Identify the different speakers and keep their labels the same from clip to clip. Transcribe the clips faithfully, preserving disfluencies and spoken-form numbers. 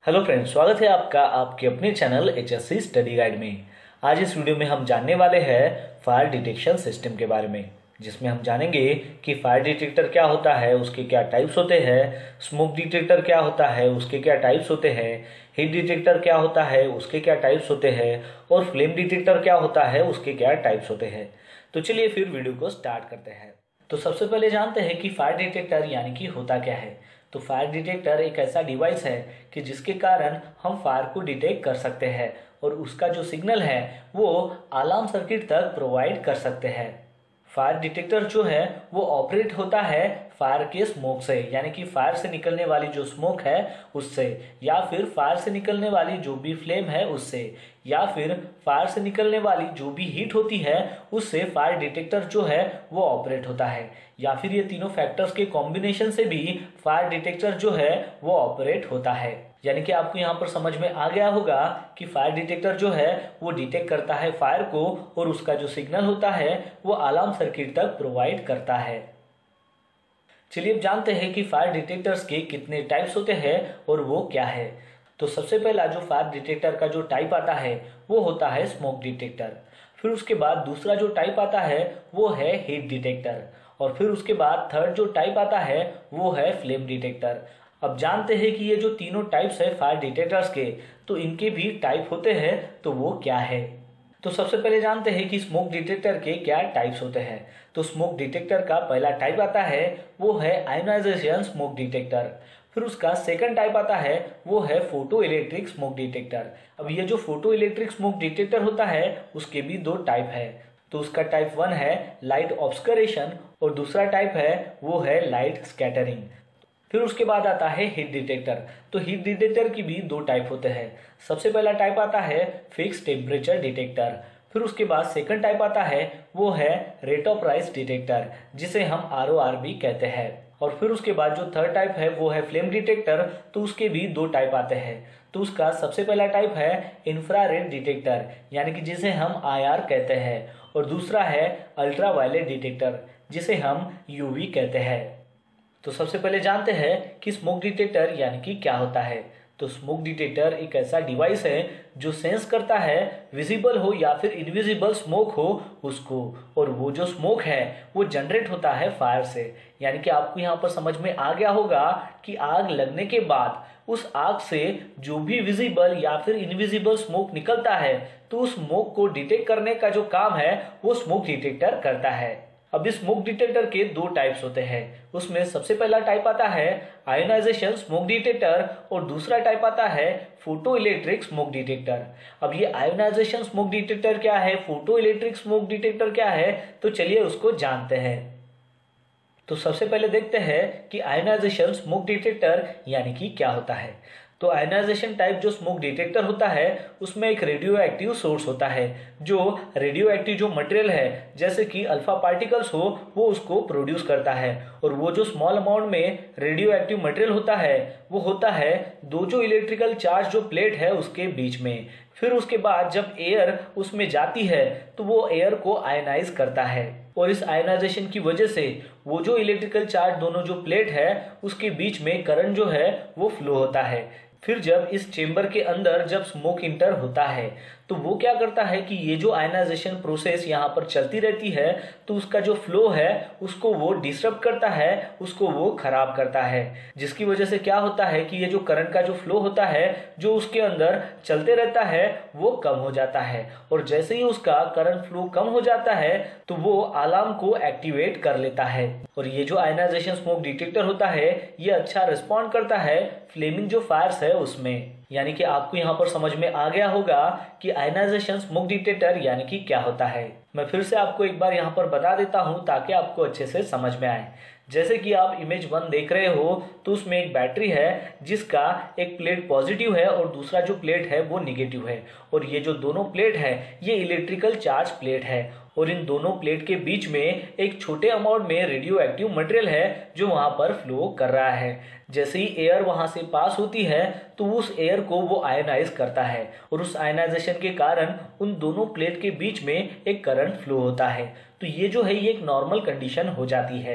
Speaker 1: Hello friends, स्वागत है आपका आपके अपने चैनल एचएससी स्टडी गाइड में। आज इस वीडियो में हम जानने वाले हैं फायर डिटेक्शन सिस्टम के बारे में, जिसमें हम जानेंगे कि फायर डिटेक्टर क्या होता है, उसके क्या टाइप्स होते हैं, स्मोक डिटेक्टर क्या होता है, उसके क्या टाइप्स होते हैं, हीट डिटेक्टर क्या होता है, उसके क्या टाइप्स होते हैं, और फ्लेम डिटेक्टर क्या होता है, उसके क्या टाइप्स होते हैं। तो चलिए फिर वीडियो को स्टार्ट करते हैं। तो सबसे पहले जानते हैं कि फायर डिटेक्टर यानी कि होता क्या है। तो फायर डिटेक्टर एक ऐसा डिवाइस है कि जिसके कारण हम फायर को डिटेक्ट कर सकते हैं और उसका जो सिग्नल है वो अलार्म सर्किट तक प्रोवाइड कर सकते हैं। फायर डिटेक्टर जो है वो ऑपरेट होता है फायर के स्मोक से, यानी कि फायर से निकलने वाली जो स्मोक है उससे, या फिर फायर से निकलने वाली जो भी फ्लेम है उससे, या फिर फायर से निकलने वाली जो भी हीट होती है उससे फायर डिटेक्टर जो है वो ऑपरेट होता है, या फिर ये तीनों फैक्टर्स के कॉम्बिनेशन से भी फायर डिटेक्टर जो है वो ऑपरेट होता है। यानी कि आपको यहाँ पर समझ में आ गया होगा कि फायर डिटेक्टर जो है वो डिटेक्ट करता है फायर को और उसका जो सिग्नल होता है वो अलार्म सर्किट तक प्रोवाइड करता है। चलिए अब जानते हैं कि फायर डिटेक्टर्स के कितने टाइप्स होते हैं और वो क्या है। तो सबसे पहला जो फायर डिटेक्टर का जो टाइप आता है वो होता है स्मोक डिटेक्टर। फिर उसके बाद दूसरा जो टाइप आता है वो है हीट डिटेक्टर, और फिर उसके बाद थर्ड जो टाइप आता है वो है फ्लेम डिटेक्टर। अब जानते हैं कि ये जो तीनों टाइप्स है फायर डिटेक्टर्स के, तो इनके भी टाइप होते हैं, तो वो क्या है। तो सबसे पहले जानते हैं कि स्मोक डिटेक्टर के क्या टाइप्स होते हैं। तो स्मोक डिटेक्टर का पहला टाइप आता है वो है आयोनाइजेशन स्मोक डिटेक्टर। फिर उसका सेकंड टाइप आता है वो है फोटो इलेक्ट्रिक स्मोक डिटेक्टर। अब ये जो फोटो इलेक्ट्रिक स्मोक डिटेक्टर होता है उसके भी दो टाइप है। तो उसका टाइप वन है लाइट ऑब्स्करेशन और दूसरा टाइप है वो है लाइट स्कैटरिंग। फिर उसके बाद आता है हीट डिटेक्टर। तो हीट डिटेक्टर की भी दो टाइप होते हैं। सबसे पहला टाइप आता है फिक्स टेम्परेचर डिटेक्टर। फिर उसके बाद सेकंड टाइप आता है वो है रेट ऑफ राइज डिटेक्टर, जिसे हम आर ओ आर भी कहते हैं। और फिर उसके बाद जो थर्ड टाइप है वो है फ्लेम डिटेक्टर। तो उसके भी दो टाइप आते हैं। तो उसका सबसे पहला टाइप है इंफ्रारेड डिटेक्टर, यानी कि जिसे हम आई आर कहते हैं, और दूसरा है अल्ट्रा वायलेट डिटेक्टर, जिसे हम यू वी कहते हैं। तो सबसे पहले जानते हैं कि स्मोक डिटेक्टर यानी कि क्या होता है। तो स्मोक डिटेक्टर एक ऐसा डिवाइस है जो सेंस करता है विजिबल हो या फिर इनविजिबल स्मोक हो उसको, और वो जो स्मोक है वो जनरेट होता है फायर से। यानी कि आपको यहाँ पर समझ में आ गया होगा कि आग लगने के बाद उस आग से जो भी विजिबल या फिर इनविजिबल स्मोक निकलता है, तो उस स्मोक को डिटेक्ट करने का जो काम है वो स्मोक डिटेक्टर करता है। अब इस स्मोक डिटेक्टर के दो टाइप्स होते हैं। उसमें सबसे पहला टाइप आता है आयोनाइजेशन स्मोक डिटेक्टर और दूसरा टाइप आता है फोटो इलेक्ट्रिक स्मोक डिटेक्टर। अब ये आयोनाइजेशन स्मोक डिटेक्टर क्या है, फोटो इलेक्ट्रिक स्मोक डिटेक्टर क्या है, तो चलिए उसको जानते हैं। तो सबसे पहले देखते हैं कि आयोनाइजेशन स्मोक डिटेक्टर यानी कि क्या होता है। तो आयोनाइजेशन टाइप जो स्मोक डिटेक्टर होता है उसमें एक रेडियो एक्टिव सोर्स होता है, जो रेडियो एक्टिव जो मटेरियल है जैसे कि अल्फा पार्टिकल्स हो वो उसको प्रोड्यूस करता है। और वो जो स्मॉल अमाउंट में रेडियो एक्टिव मटेरियल होता है वो होता है दो जो इलेक्ट्रिकल चार्ज जो प्लेट है उसके बीच में। फिर उसके बाद जब एयर उसमें जाती है तो वो एयर को आयनाइज करता है, और इस आयनाइजेशन की वजह से वो जो इलेक्ट्रिकल चार्ज दोनों जो प्लेट है उसके बीच में करंट जो है वो फ्लो होता है। फिर जब इस चेंबर के अंदर जब स्मोक इंटर होता है तो वो क्या करता है कि ये जो आयनाइजेशन प्रोसेस यहाँ पर चलती रहती है तो उसका जो फ्लो है उसको वो डिस्टर्ब करता है, उसको वो खराब करता है, जिसकी वजह से क्या होता है कि ये जो करंट का जो फ्लो होता है जो उसके अंदर चलते रहता है वो कम हो जाता है। और जैसे ही उसका करंट फ्लो कम हो जाता है तो वो अलार्म को एक्टिवेट कर लेता है। और ये जो आयनाइजेशन स्मोक डिटेक्टर होता है ये अच्छा रिस्पॉन्ड करता है फ्लेमिंग जो फायर्स है उसमें। यानी कि आपको यहाँ पर समझ में आ गया होगा कि आयनाइजेशन स्मोक डिटेक्टर यानी कि क्या होता है। मैं फिर से आपको एक बार यहाँ पर बता देता हूँ ताकि आपको अच्छे से समझ में आए। जैसे कि आप इमेज वन देख रहे हो तो उसमें एक बैटरी है जिसका एक प्लेट पॉजिटिव है और दूसरा जो प्लेट है वो निगेटिव है, और ये जो दोनों प्लेट है ये इलेक्ट्रिकल चार्ज प्लेट है, और इन दोनों प्लेट के बीच में एक छोटे अमाउंट में रेडियो एक्टिव मटेरियल है जो वहां पर फ्लो कर रहा है। जैसे ही एयर वहां से पास होती है तो उस एयर को वो आयनाइज करता है, और उस आयनाइजेशन के कारण उन दोनों प्लेट के बीच में एक करंट फ्लो होता है। तो ये जो है ये एक नॉर्मल कंडीशन हो जाती है।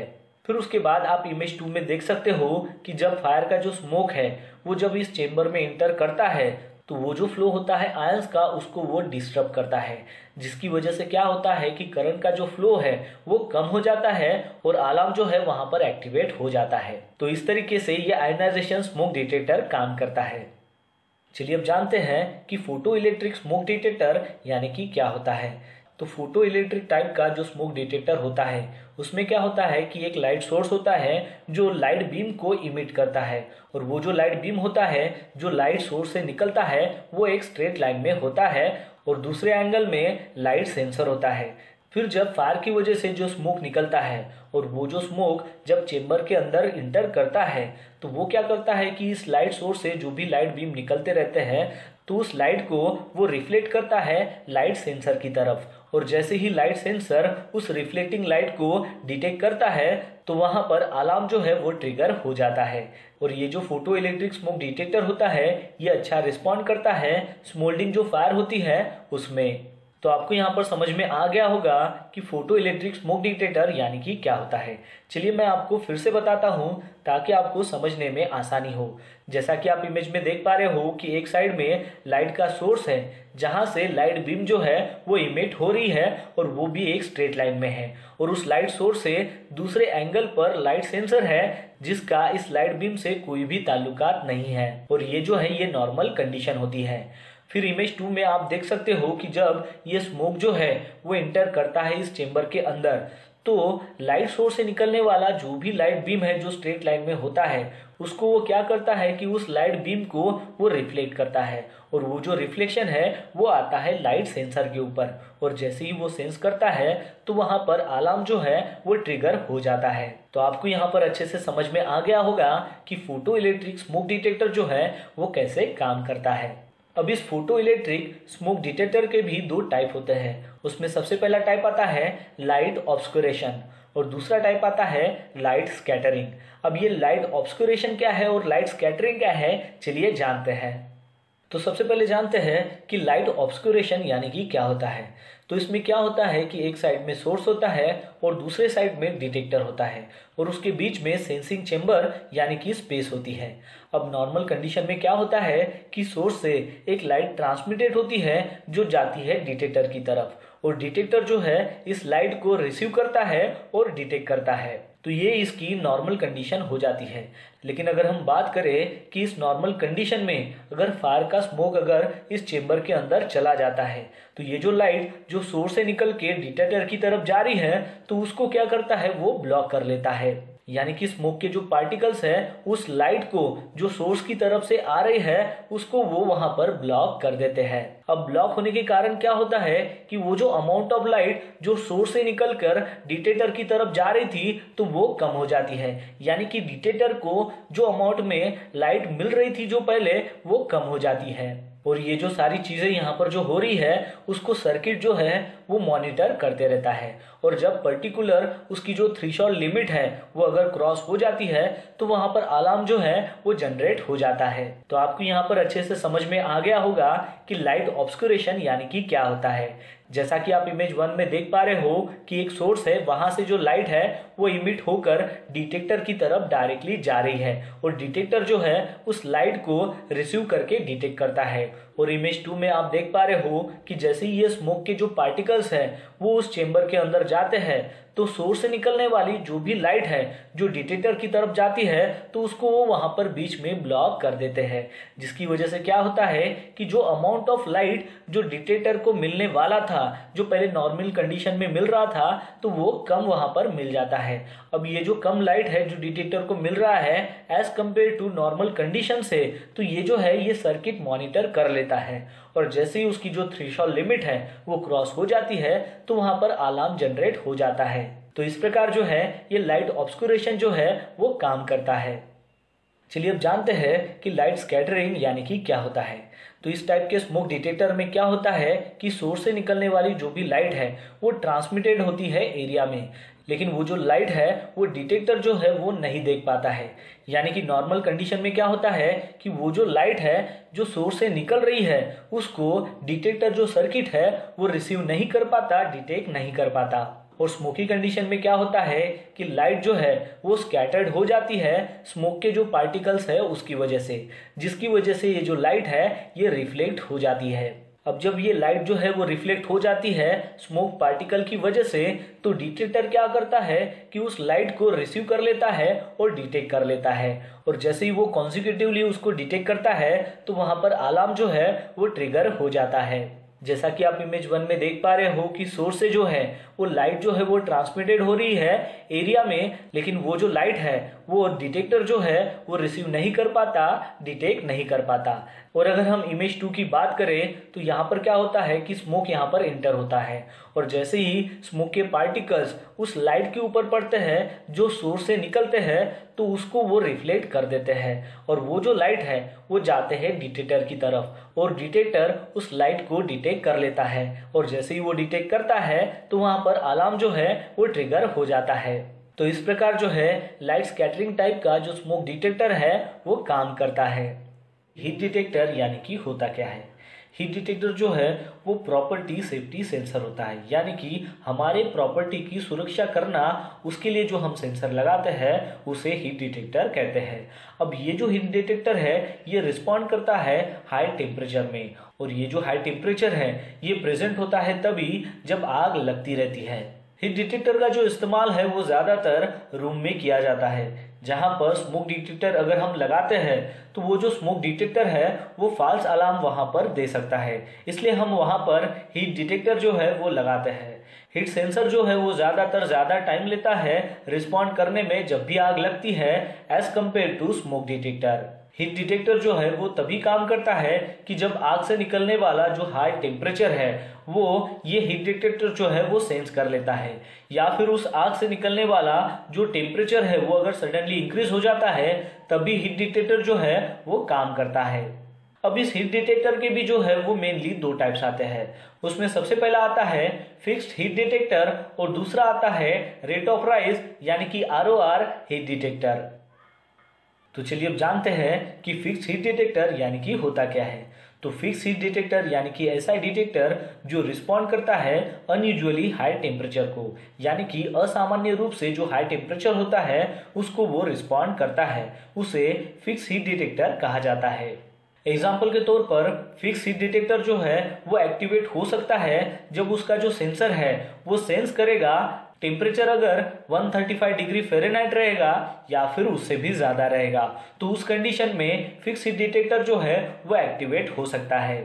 Speaker 1: फिर उसके बाद आप इमेज टू में देख सकते हो कि जब फायर का जो स्मोक है वो जब इस चेम्बर में इंटर करता है तो वो जो फ्लो होता है आयंस का उसको वो डिस्टर्ब करता है, जिसकी वजह से क्या होता है कि करंट का जो फ्लो है वो कम हो जाता है और अलार्म जो है वहां पर एक्टिवेट हो जाता है। तो इस तरीके से ये आयनाइजेशन स्मोक डिटेक्टर काम करता है। चलिए अब जानते हैं कि फोटो इलेक्ट्रिक स्मोक डिटेक्टर यानी कि क्या होता है। तो फोटो इलेक्ट्रिक टाइप का जो स्मोक डिटेक्टर होता है उसमें क्या होता है कि एक लाइट सोर्स होता है जो लाइट बीम को इमिट करता है, और वो जो लाइट बीम होता है जो लाइट सोर्स से निकलता है वो एक स्ट्रेट लाइन में होता है, और दूसरे एंगल में लाइट सेंसर होता है। फिर जब फायर की वजह से जो स्मोक निकलता है और वो जो स्मोक जब चेम्बर के अंदर इंटर करता है तो वो क्या करता है कि इस लाइट सोर्स से जो भी लाइट बीम निकलते रहते हैं तो उस लाइट को वो रिफ्लेक्ट करता है लाइट सेंसर की तरफ, और जैसे ही लाइट सेंसर उस रिफ्लेक्टिंग लाइट को डिटेक्ट करता है तो वहां पर अलार्म जो है वो ट्रिगर हो जाता है। और ये जो फोटो इलेक्ट्रिक स्मोक डिटेक्टर होता है ये अच्छा रिस्पॉन्ड करता है स्मोल्डिंग जो फायर होती है उसमें। तो आपको यहाँ पर समझ में आ गया होगा कि फोटो इलेक्ट्रिक स्मोक डिटेक्टर यानी कि क्या होता है। चलिए मैं आपको फिर से बताता हूँ ताकि आपको समझने में आसानी हो। जैसा कि आप इमेज में देख पा रहे हो कि एक साइड में लाइट का सोर्स है जहां से लाइट बीम जो है वो इमिट हो रही है और वो भी एक स्ट्रेट लाइन में है, और उस लाइट सोर्स से दूसरे एंगल पर लाइट सेंसर है जिसका इस लाइट बीम से कोई भी ताल्लुकात नहीं है, और ये जो है ये नॉर्मल कंडीशन होती है। फिर इमेज टू में आप देख सकते हो कि जब ये स्मोक जो है वो इंटर करता है इस चेम्बर के अंदर तो लाइट सोर्स से निकलने वाला जो भी लाइट बीम है जो स्ट्रेट लाइन में होता है उसको वो क्या करता है कि उस लाइट बीम को वो रिफ्लेक्ट करता है, और वो जो रिफ्लेक्शन है वो आता है लाइट सेंसर के ऊपर, और जैसे ही वो सेंस करता है तो वहां पर अलार्म जो है वो ट्रिगर हो जाता है। तो आपको यहाँ पर अच्छे से समझ में आ गया होगा कि फोटो इलेक्ट्रिक स्मोक डिटेक्टर जो है वो कैसे काम करता है। अब इस फोटो इलेक्ट्रिक स्मोक डिटेक्टर के भी दो टाइप होते हैं। उसमें सबसे पहला टाइप आता है लाइट ऑब्स्कुरेशन और दूसरा टाइप आता है लाइट स्कैटरिंग। अब ये लाइट ऑब्स्कुरेशन क्या है और लाइट स्कैटरिंग क्या है, चलिए जानते हैं। तो सबसे पहले जानते हैं कि लाइट ऑब्स्कुरेशन यानी कि क्या होता है। तो इसमें क्या होता है कि एक साइड में सोर्स होता है और दूसरे साइड में डिटेक्टर होता है, और उसके बीच में सेंसिंग चेंबर यानी कि स्पेस होती है। अब नॉर्मल कंडीशन में क्या होता है कि सोर्स से एक लाइट ट्रांसमिटेड होती है जो जाती है डिटेक्टर की तरफ, और डिटेक्टर जो है इस लाइट को रिसीव करता है और डिटेक्ट करता है। तो ये इसकी नॉर्मल कंडीशन हो जाती है। लेकिन अगर हम बात करें कि इस नॉर्मल कंडीशन में अगर फायर का स्मोक अगर इस चेंबर के अंदर चला जाता है तो ये जो लाइट जो सोर्स से निकल के डिटेक्टर की तरफ जा रही है तो उसको क्या करता है वो ब्लॉक कर लेता है, यानी कि स्मोक के जो पार्टिकल्स है उस लाइट को जो सोर्स की तरफ से आ रही है उसको वो वहां पर ब्लॉक कर देते हैं। अब ब्लॉक होने के कारण क्या होता है कि वो जो अमाउंट ऑफ लाइट जो सोर्स से निकलकर डिटेक्टर की तरफ जा रही थी तो वो कम हो जाती है, यानी कि डिटेक्टर को जो अमाउंट में लाइट मिल रही थी जो पहले वो कम हो जाती है। और ये जो सारी चीजें यहाँ पर जो हो रही है उसको सर्किट जो है वो मॉनिटर करते रहता है, और जब पर्टिकुलर उसकी जो थ्रेशोल्ड लिमिट है वो अगर क्रॉस हो जाती है तो वहां पर अलार्म जो है वो जनरेट हो जाता है। तो आपको यहाँ पर अच्छे से समझ में आ गया होगा कि लाइट ऑब्स्कुरेशन यानी कि क्या होता है। जैसा कि आप इमेज वन में देख पा रहे हो कि एक सोर्स है, वहां से जो लाइट है वो इमिट होकर डिटेक्टर की तरफ डायरेक्टली जा रही है, और डिटेक्टर जो है उस लाइट को रिसीव करके डिटेक्ट करता है। और इमेज टू में आप देख पा रहे हो कि जैसे ही ये स्मोक के जो पार्टिकल्स है वो उस चेंबर के अंदर जाते हैं तो सोर्स से निकलने वाली जो भी लाइट है जो डिटेक्टर की तरफ जाती है तो उसको वो वहां पर बीच में ब्लॉक कर देते हैं, जिसकी वजह से क्या होता है कि जो अमाउंट ऑफ लाइट जो डिटेक्टर को मिलने वाला था जो पहले नॉर्मल कंडीशन में मिल रहा था तो वो कम वहां पर मिल जाता है। अब ये जो कम लाइट है जो डिटेक्टर को मिल रहा है as compared to normal condition से, तो ये जो है ये सर्किट मॉनिटर कर लेता है, और जैसे ही उसकी जो थ्रेशोल्ड लिमिट है वो क्रॉस हो जाती है तो वहां पर अलार्म जनरेट हो जाता है। तो इस प्रकार जो है ये लाइट ऑब्स्कुरेशन जो है वो काम करता है। चलिए अब जानते हैं कि लाइट स्कैटरिंग यानी कि क्या होता है। तो इस टाइप के स्मोक डिटेक्टर में क्या होता है कि सोर्स से निकलने वाली जो भी लाइट है वो ट्रांसमिटेड होती है एरिया में, लेकिन वो जो लाइट है वो डिटेक्टर जो है वो नहीं देख पाता है। यानी कि नॉर्मल कंडीशन में क्या होता है कि वो जो लाइट है जो सोर्स से निकल रही है उसको डिटेक्टर जो सर्किट है वो रिसीव नहीं कर पाता, डिटेक्ट नहीं कर पाता। और स्मोकी कंडीशन में क्या होता है कि लाइट जो है वो स्कैटर्ड हो जाती है स्मोक के जो पार्टिकल्स है उसकी वजह से, जिसकी वजह से ये जो लाइट है ये रिफ्लेक्ट हो जाती है। अब जब ये लाइट जो है वो रिफ्लेक्ट हो जाती है स्मोक पार्टिकल की वजह से, तो डिटेक्टर क्या करता है कि उस लाइट को रिसीव कर लेता है और डिटेक्ट कर लेता है। और जैसे ही वो कॉन्सिक्यूटिवली उसको डिटेक्ट करता है तो वहां पर अलार्म जो है वो ट्रिगर हो जाता है। जैसा कि आप इमेज वन में देख पा रहे हो कि सोर्स से जो है वो लाइट जो है वो ट्रांसमिटेड हो रही है एरिया में, लेकिन वो जो लाइट है वो डिटेक्टर जो है वो रिसीव नहीं कर पाता, डिटेक्ट नहीं कर पाता। और अगर हम इमेज टू की बात करें तो यहाँ पर क्या होता है कि स्मोक यहाँ पर एंटर होता है और जैसे ही स्मोक के पार्टिकल्स उस लाइट के ऊपर पड़ते हैं जो सोर्स से निकलते हैं तो उसको वो रिफ्लेक्ट कर देते हैं और वो जो लाइट है वो जाते हैं डिटेक्टर की तरफ और डिटेक्टर उस लाइट को डिटेक्ट कर लेता है और जैसे ही वो डिटेक्ट करता है तो वहां पर अलार्म जो है वो ट्रिगर हो जाता है। तो इस प्रकार जो है लाइट स्कैटरिंग टाइप का जो स्मोक डिटेक्टर है वो काम करता है। हीट डिटेक्टर यानी कि होता क्या है? हीट डिटेक्टर जो है वो प्रॉपर्टी सेफ्टी सेंसर होता है, यानी कि हमारे प्रॉपर्टी की सुरक्षा करना उसके लिए जो हम सेंसर लगाते हैं उसे हीट डिटेक्टर कहते हैं। अब ये जो हीट डिटेक्टर है ये रिस्पॉन्ड करता है हाई टेम्परेचर में, और ये जो हाई टेम्परेचर है ये प्रेजेंट होता है तभी जब आग लगती रहती है। हीट डिटेक्टर का जो इस्तेमाल है वो ज्यादातर रूम में किया जाता है, जहां पर स्मोक डिटेक्टर अगर हम लगाते हैं तो वो जो स्मोक डिटेक्टर है वो फॉल्स अलार्म वहां पर दे सकता है, इसलिए हम वहां पर हीट डिटेक्टर जो है वो लगाते हैं। हीट सेंसर जो है वो ज्यादातर ज्यादा टाइम लेता है रिस्पॉन्ड करने में जब भी आग लगती है as compared to smoke detector. Heat detector जो है वो तभी काम करता है कि जब आग से निकलने वाला जो हाई टेम्परेचर है वो ये हीट डिटेक्टर जो है वो सेंस कर लेता है, या फिर उस आग से निकलने वाला जो टेम्परेचर है वो अगर सडनली इंक्रीज हो जाता है तभी हीट डिटेक्टर जो है वो काम करता है। अब इस हीट डिटेक्टर के भी जो है वो मेनली दो टाइप्स आते हैं। उसमें सबसे पहला आता है फिक्स्ड हीट डिटेक्टर और दूसरा आता है रेट ऑफ राइज यानी कि R O R heat detector. तो चलिए अब जानते हैं कि फिक्स हीट डिटेक्टर यानी कि होता क्या है। तो फिक्स हीट डिटेक्टर यानी कि ऐसा डिटेक्टर जो रिस्पॉन्ड करता है अनयूजुअली हाई टेम्परेचर को, यानी कि असामान्य रूप से जो हाई टेम्परेचर होता है उसको वो रिस्पॉन्ड करता है, उसे फिक्स हीट डिटेक्टर कहा जाता है। एग्जाम्पल के तौर पर फिक्स हीट डिटेक्टर जो है वो एक्टिवेट हो सकता है जब उसका जो सेंसर है वो सेंस करेगा टेम्परेचर अगर एक सौ पैंतीस डिग्री फ़ारेनहाइट रहेगा या फिर उससे भी ज्यादा रहेगा, तो उस कंडीशन में फिक्स हीट डिटेक्टर जो है वो एक्टिवेट हो सकता है।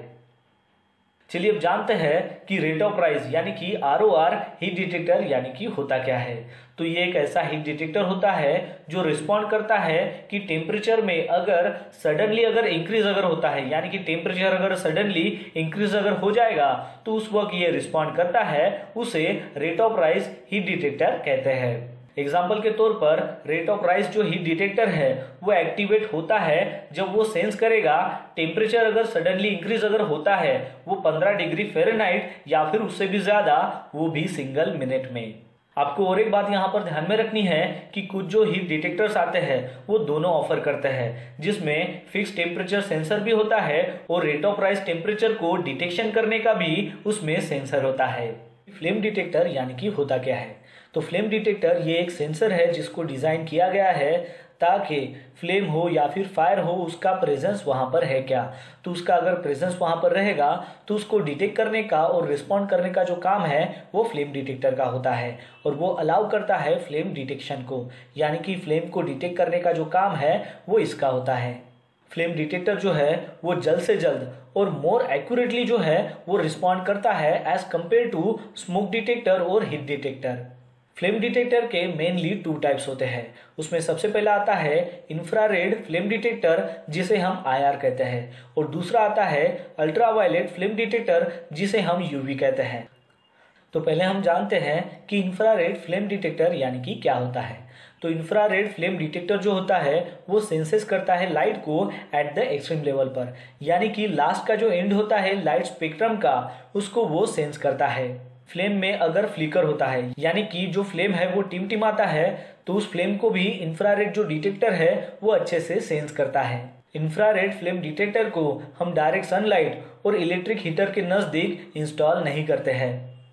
Speaker 1: चलिए अब जानते हैं कि रेट ऑफ राइज यानी कि R O R heat detector यानी कि होता क्या है। तो ये एक ऐसा हीट डिटेक्टर होता है जो रिस्पॉन्ड करता है कि टेम्परेचर में अगर सडनली अगर इंक्रीज अगर होता है, यानी कि टेम्परेचर अगर सडनली इंक्रीज अगर हो जाएगा तो उस वक्त ये रिस्पॉन्ड करता है, उसे rate of rise heat detector कहते हैं। एग्जाम्पल के तौर पर रेट ऑफ राइज जो हीट डिटेक्टर है वो एक्टिवेट होता है जब वो सेंस करेगा टेम्परेचर अगर सडनली इंक्रीज अगर होता है वो पंद्रह डिग्री फ़ारेनहाइट या फिर उससे भी ज्यादा, वो भी सिंगल मिनट में। आपको और एक बात यहाँ पर ध्यान में रखनी है कि कुछ जो हीट डिटेक्टर्स आते हैं वो दोनों ऑफर करते हैं, जिसमें फिक्स टेम्परेचर सेंसर भी होता है और रेट ऑफ राइज टेम्परेचर को डिटेक्शन करने का भी उसमें सेंसर होता है। फ्लेम डिटेक्टर यानी कि होता क्या है? तो फ्लेम डिटेक्टर ये एक सेंसर है जिसको डिजाइन किया गया है ताकि फ्लेम हो या फिर फायर हो उसका प्रेजेंस वहां पर है क्या, तो उसका अगर प्रेजेंस वहां पर रहेगा तो उसको डिटेक्ट करने का और रिस्पॉन्ड करने का जो काम है वो फ्लेम डिटेक्टर का होता है, और वो अलाउ करता है फ्लेम डिटेक्शन को, यानी कि फ्लेम को डिटेक्ट करने का जो काम है वो इसका होता है। फ्लेम डिटेक्टर जो है वो जल्द से जल्द और मोर एक्यूरेटली जो है वो रिस्पॉन्ड करता है as compared to smoke detector और हीट डिटेक्टर। फ्लेम डिटेक्टर के मेनली टू टाइप्स होते हैं। उसमें सबसे पहला आता है इंफ्रारेड फ्लेम डिटेक्टर जिसे हम आई आर कहते हैं, और दूसरा आता है अल्ट्रावायलेट फ्लेम डिटेक्टर जिसे हम यू वी कहते हैं। तो पहले हम जानते हैं कि इंफ्रारेड फ्लेम डिटेक्टर यानी कि क्या होता है। तो इंफ्रारेड फ्लेम डिटेक्टर जो होता है वो सेंसेस करता है लाइट को एट द एक्सट्रीम लेवल पर, यानी कि लास्ट का जो एंड होता है लाइट स्पेक्ट्रम का उसको वो सेंस करता है। फ्लेम में अगर फ्लिकर होता है, यानी कि जो फ्लेम है वो टिमटिमाता है, तो उस फ्लेम को भी इंफ्रारेड जो डिटेक्टर है वो अच्छे से सेंस करता है। इंफ्रारेड फ्लेम डिटेक्टर को हम डायरेक्ट सनलाइट और इलेक्ट्रिक हीटर के नजदीक इंस्टॉल नहीं करते हैं।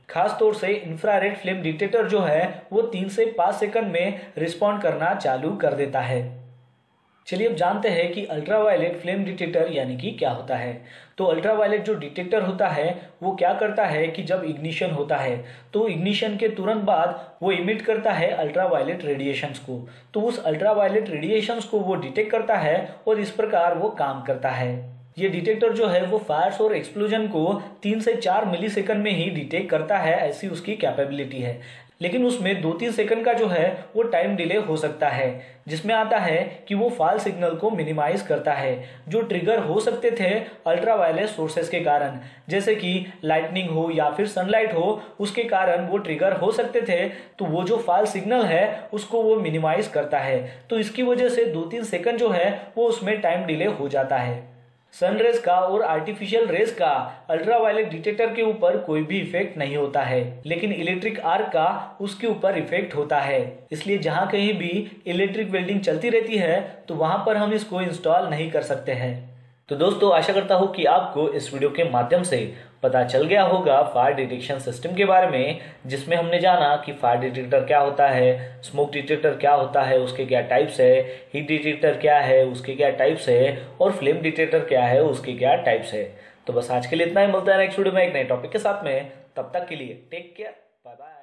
Speaker 1: खास तौर से इंफ्रारेड फ्लेम डिटेक्टर जो है वो तीन से पाँच सेकंड में रिस्पॉन्ड करना चालू कर देता है। चलिए अब जानते हैं कि अल्ट्रावायलेट फ्लेम डिटेक्टर यानी कि क्या होता है। तो अल्ट्रावायलेट जो डिटेक्टर होता है वो क्या करता है कि जब इग्निशन होता है तो इग्निशन के तुरंत बाद वो इमिट करता है अल्ट्रावायलेट रेडिएशंस को। तो उस अल्ट्रावायलेट रेडिएशंस को वो डिटेक्ट करता है और इस प्रकार वो काम करता है। ये डिटेक्टर जो है वो फायर्स और एक्सप्लोजन को तीन से चार मिली सेकंड में ही डिटेक्ट करता है, ऐसी उसकी कैपेबिलिटी है। लेकिन उसमें दो तीन सेकंड का जो है वो टाइम डिले हो सकता है, जिसमें आता है कि वो फॉल सिग्नल को मिनिमाइज करता है जो ट्रिगर हो सकते थे अल्ट्रावायलेट सोर्सेस के कारण, जैसे कि लाइटनिंग हो या फिर सनलाइट हो, उसके कारण वो ट्रिगर हो सकते थे। तो वो जो फॉल सिग्नल है उसको वो मिनिमाइज करता है। तो इसकी वजह से दो तीन सेकंड जो है वो उसमें टाइम डिले हो जाता है। सनरेज का और आर्टिफिशियल रेज का अल्ट्रावायलेट डिटेक्टर के ऊपर कोई भी इफेक्ट नहीं होता है, लेकिन इलेक्ट्रिक आर्क का उसके ऊपर इफेक्ट होता है। इसलिए जहां कहीं भी इलेक्ट्रिक वेल्डिंग चलती रहती है तो वहां पर हम इसको इंस्टॉल नहीं कर सकते हैं। तो दोस्तों आशा करता हूँ कि आपको इस वीडियो के माध्यम से पता चल गया होगा फायर डिटेक्शन सिस्टम के बारे में, जिसमें हमने जाना कि फायर डिटेक्टर क्या होता है, स्मोक डिटेक्टर क्या होता है, उसके क्या टाइप्स है, हीट डिटेक्टर क्या है, उसके क्या टाइप्स है, और फ्लेम डिटेक्टर क्या है, उसके क्या टाइप्स है। तो बस आज के लिए इतना ही, मिलता है नेक्स्ट वीडियो में एक नए टॉपिक के साथ में। तब तक के लिए टेक केयर, बाय बाय।